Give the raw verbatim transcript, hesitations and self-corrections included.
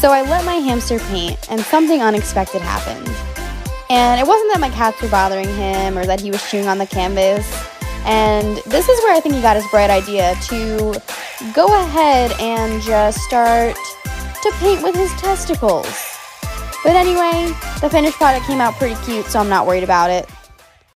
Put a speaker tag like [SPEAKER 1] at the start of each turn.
[SPEAKER 1] So I let my hamster paint, and something unexpected happened. And it wasn't that my cats were bothering him or that he was chewing on the canvas. And this is where I think he got his bright idea to go ahead and just start to paint with his testicles. But anyway, the finished product came out pretty cute, so I'm not worried about it.